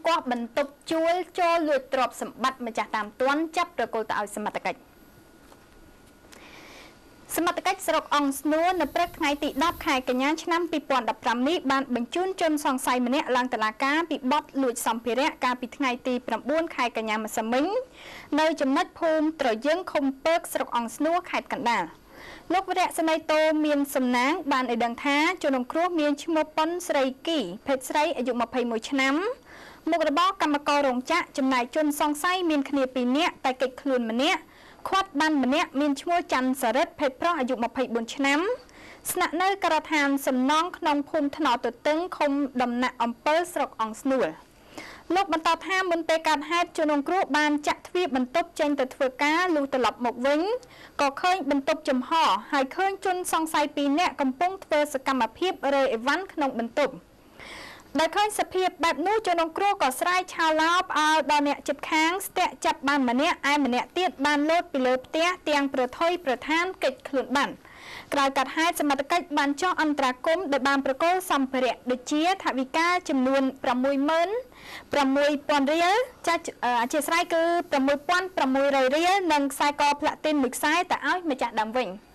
គាស់បន្ទប់ជួលចូលលួចទ្រព្យសម្បត្តិម្ចាស់តាមទាន់ចាប់ប្រគល់ទៅឲ្យសមត្ថកិច្ចសមត្ថកិច្ចស្រុកអង្គស្នួរនៅព្រឹកថ្ងៃទី10ខែកញ្ញាឆ្នាំ2015នេះបានបញ្ជូនជនសង្ស័យម្នាក់ឡើងតុលាការពីបទលួចសម្ភារៈកាលពីថ្ងៃទី9ខែកញ្ញាម្សិលមិញនៅចំណុចភូមិត្រយឹងឃុំពើកស្រុកអង្គស្នួរខេត្តកណ្ដាលលោកវរៈស្មីតូមានសំណាងបានឲ្យដឹងថាជនរងគ្រោះមានឈ្មោះប៉ុនស្រីគីភេទស្រីអាយុ21ឆ្នាំមុខរបរកម្មកររោងចក្រចំណែកជនសង្ស័យមានគ្នា2នាក់តែកិច្ចខ្លួនម្នាក់ខាត់បានម្នាក់មានឈ្មោះច័ន្ទសរិទ្ធភេទប្រុសអាយុ24ឆ្នាំស្នាក់នៅការដ្ឋានសំណង់ក្នុងភូមិថ្នល់ទទឹងឃុំដំណាក់អំពើស្រុកអង្គស្នួលលោកបន្តថាមុនពេលកើតហេតុជនរងគ្រោះបានចាក់ទ្វារបន្ទប់ចេញទៅធ្វើការលុះត្រឡប់មកវិញក៏ឃើញបន្ទប់ចំហហើយឃើញជនសង្ស័យ2នាក់កំពុងធ្វើសកម្មភាពរើអីវ៉ាន់ក្នុងបន្ទប់ដែលឃើញសភាពបែបនោះជនរងគ្រោះក៏ស្រែកឆោឡោផ្អើលដល់អ្នកជិតខាងស្ទាក់ចាប់បានម្នាក់ឯម្នាក់ទៀតបានលោតពីលើផ្ទះទាំងប្រថុយប្រឋានកិច្ចខ្លួនបានក្រោយកាត់ហេតុសមត្ថកិច្ចបានចុះអន្តរាគមន៍ដោយបានប្រគល់សម្ភារៈដូចជាថវិកាចំនួន66000រៀលចាអធិស្ឋានគឺ6600រៀលនិងខ្សែកផ្លាទីនមួយខ្សែទៅឲ្យម្ចាស់ដើមវិញ